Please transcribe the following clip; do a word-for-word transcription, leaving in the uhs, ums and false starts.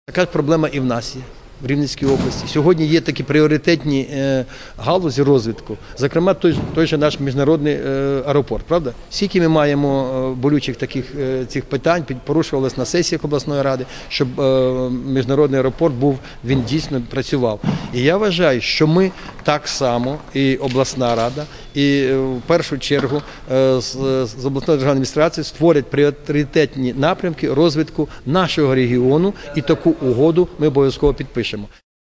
Така ж проблема і в нас є, в Рівненській області. Сьогодні є такі пріоритетні е, галузі розвитку, зокрема той, той же наш міжнародний е, аеропорт, правда? Скільки ми маємо е, болючих таких е, цих питань, порушувалось на сесіях обласної ради, щоб е, міжнародний аеропорт був, він дійсно працював. І я вважаю, що ми так само, і обласна рада, і е, в першу чергу е, з, з обласної державної адміністрації створять пріоритетні напрямки розвитку нашого регіону, і таку угоду ми обов'язково підпишемо.